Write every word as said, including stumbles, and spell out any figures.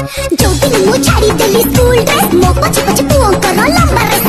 जो दिन मु छाड़ी देली स्कूल ड्रेस मो पछ पछ पुओ करो लंबा